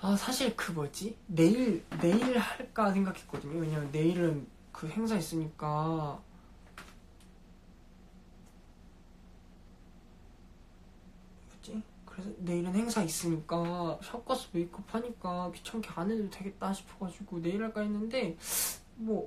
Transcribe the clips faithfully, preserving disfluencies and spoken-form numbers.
아 사실 그 뭐지? 내일 내일 할까 생각했거든요. 왜냐면 내일은 그 행사 있으니까. 뭐지? 그래서 내일은 행사 있으니까 샵가서 메이크업 하니까 귀찮게 안 해도 되겠다 싶어가지고 내일 할까 했는데 뭐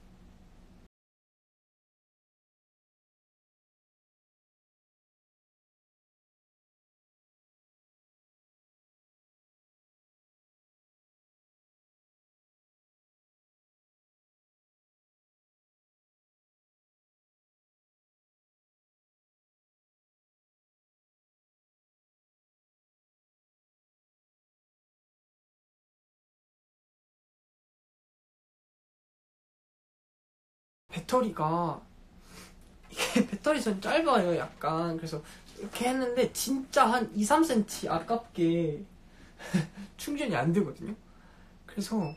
배터리가 이게 배터리 선 짧아요 약간. 그래서 이렇게 했는데 진짜 한 이, 삼 센티미터 아깝게 충전이 안 되거든요. 그래서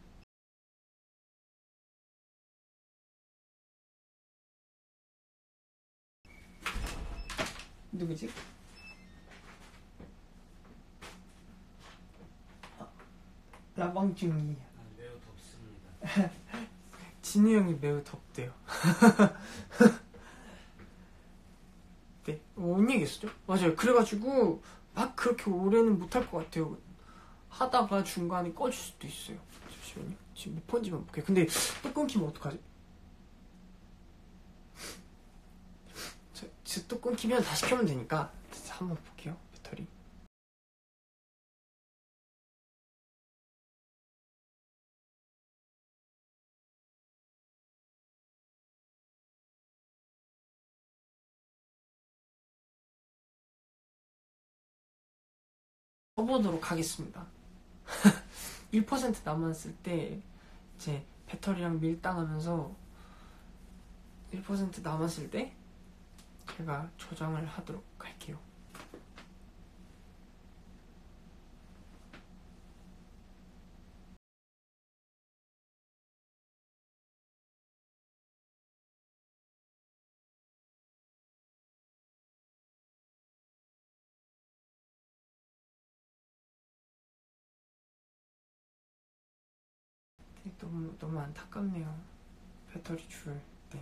누구지? 라방중이. 아, 매우 덥습니다. 진우 형이 매우 덥대요. 네, 뭔 얘기했었죠? 맞아요. 그래가지고 막 그렇게 오래는 못할 것 같아요. 하다가 중간에 꺼질 수도 있어요. 잠시만요. 지금 몇 번지만 볼게요. 근데 또 끊기면 어떡하지? 저, 저 또 끊기면 다시 켜면 되니까 한번 볼게요. 배터리. 써보도록 하겠습니다. 일 퍼센트 남았을 때 이제 배터리랑 밀당하면서 일 퍼센트 남았을 때 제가 조정을 하도록 할게요. 너무 너무 안타깝네요. 배터리 줄. 네.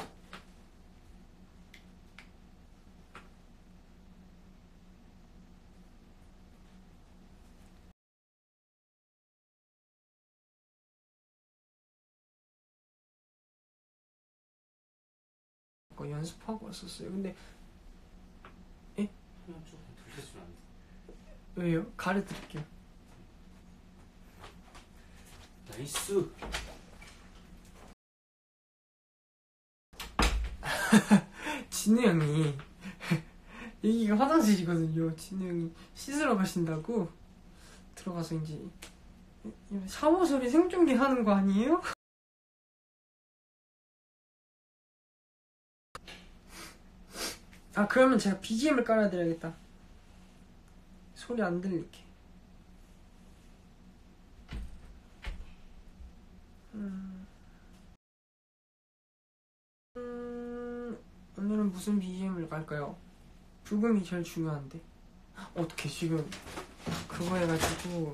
거 연습하고 왔었어요. 근데 예? 그냥 좀 돌려주면 안 돼? 왜요? 가르쳐드릴게요. 나이스. 진우 형이 여기가 화장실이거든요. 진우 형이 씻으러 가신다고 들어가서 이제 샤워 소리 생중계 하는 거 아니에요? 아 그러면 제가 비지엠을 깔아드려야겠다. 소리 안 들리게. 음... 음... 오늘은 무슨 비지엠을 깔까요? 부금이 제일 중요한데. 어떻게 지금 그거 해가지고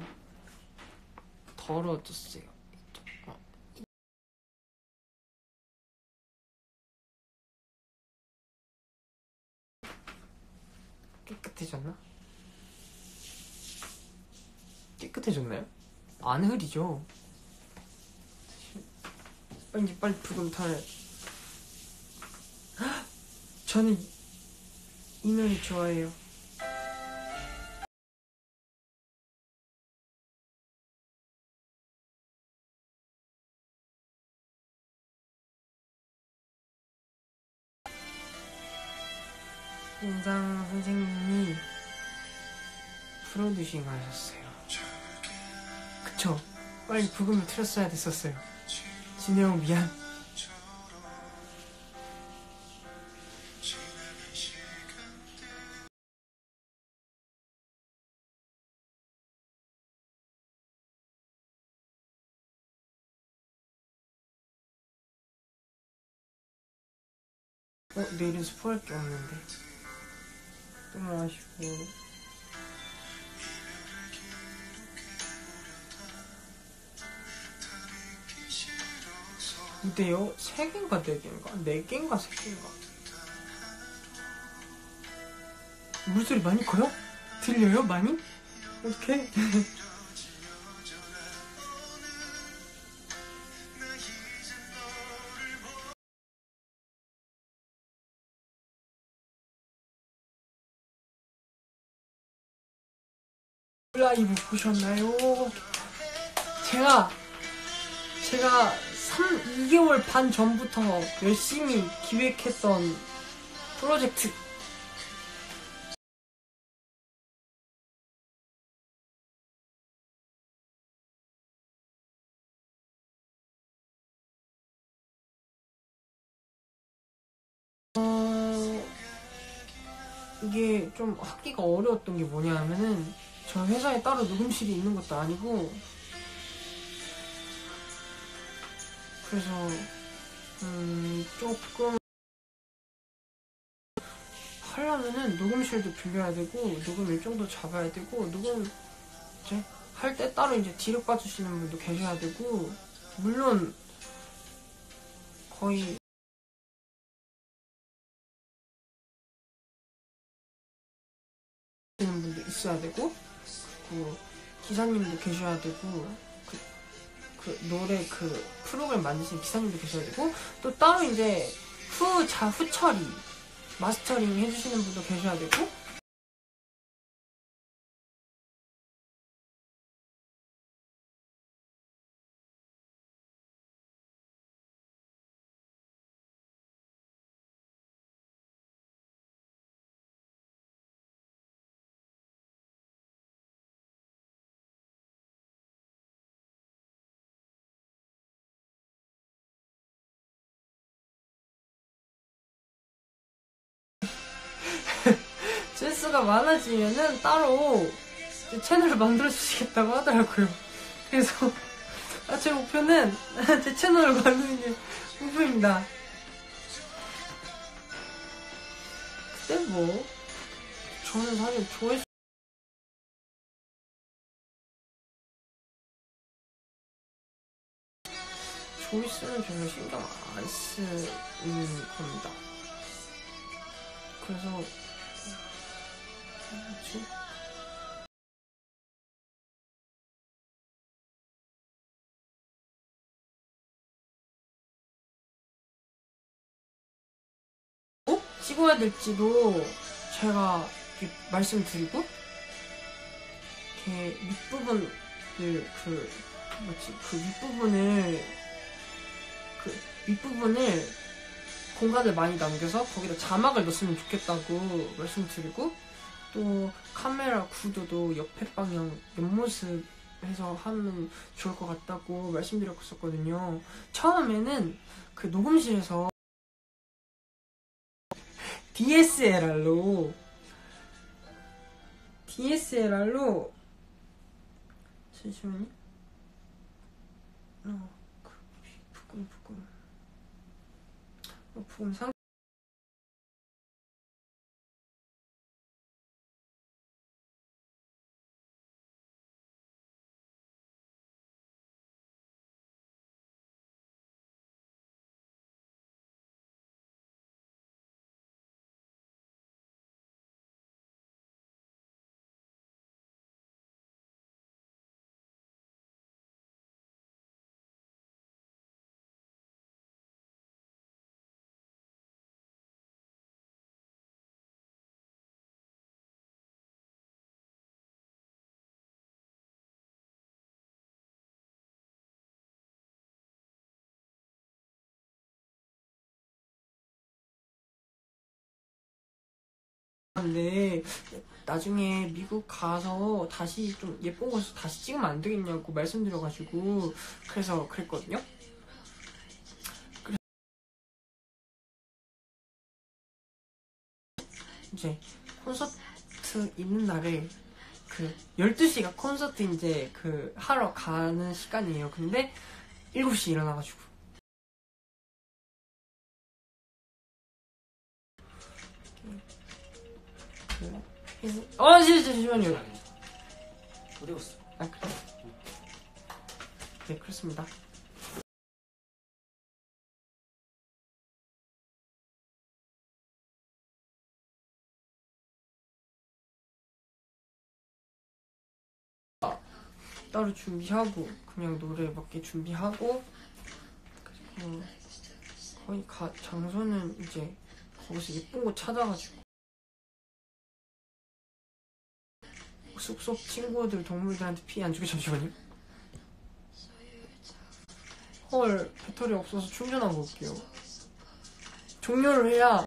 더러워졌어요. 어. 깨끗해졌나? 깨끗해졌나요? 안 흐리죠? 빨리 빨리 부금 타래. 저는 이 노래 좋아해요. 인상 선생님이 프로듀싱 하셨어요. 그쵸? 빨리 부금을 틀었어야 됐었어요. 진혜영 미안. 어? 내일은 스포할 게 없는데 너무 아쉬워. 무대요? 세 개인가 네 개인가? 네 개인가 세 개인가? 물소리 많이 커요? 들려요? 많이? 어떡해? 라이브 보셨나요? 제가 제가 삼, 이 개월 반 전부터 열심히 기획했던 프로젝트 어... 이게 좀 하기가 어려웠던 게 뭐냐 하면은 저 회사에 따로 녹음실이 있는 것도 아니고 그래서 음 조금 하려면은 녹음실도 빌려야 되고 녹음 일정도 잡아야 되고 녹음 이제 할 때 따로 이제 뒤로 빠주시는 분도 계셔야 되고 물론 거의 되는 분도 있어야 되고 그 기사님도 계셔야 되고 그, 그 노래 그 프로그램 만드시는 기사님도 계셔야 되고 또 따로 이제 후자 후처리 마스터링 해주시는 분도 계셔야 되고 재수가 많아지면은 따로 채널을 만들어주시겠다고 하더라고요. 그래서 아, 제 목표는 제 채널을 만드는 게 목표입니다. 근데 뭐 저는 사실 조회수 조회수는 별로 신경 안 쓰는 겁니다. 그래서 뭐지? 어? 찍어야 될지도 제가 이렇게 말씀드리고 이렇게 윗부분을 그 뭐지 그 윗부분을 그 윗부분을 공간을 많이 남겨서 거기다 자막을 넣었으면 좋겠다고 말씀드리고 또 카메라 구도도 옆에 방향 옆모습 해서 하면 좋을 것 같다고 말씀드렸었거든요. 처음에는 그 녹음실에서 디에스엘알로 디에스엘알로 잠시만요. 어, 그 부금 부금 어, 부금 상 근데 나중에 미국 가서 다시 좀 예쁜 곳에서 다시 찍으면 안 되겠냐고 말씀드려가지고 그래서 그랬거든요. 그래서 이제 콘서트 있는 날에 그 열두 시가 콘서트 이제 그 하러 가는 시간이에요. 근데 일곱 시 일어나가지고 어, 잠시만요. 어디 갔어? 아, 그래. 네, 그렇습니다. 따로 준비하고 그냥 노래 몇 개 준비하고 그리고 거의 가, 장소는 이제 거기서 예쁜 곳 찾아가지고 쑥쑥 친구들 동물들한테 피해 안 주게. 잠시만요. 헐, 배터리 없어서 충전하고 올게요. 종료를 해야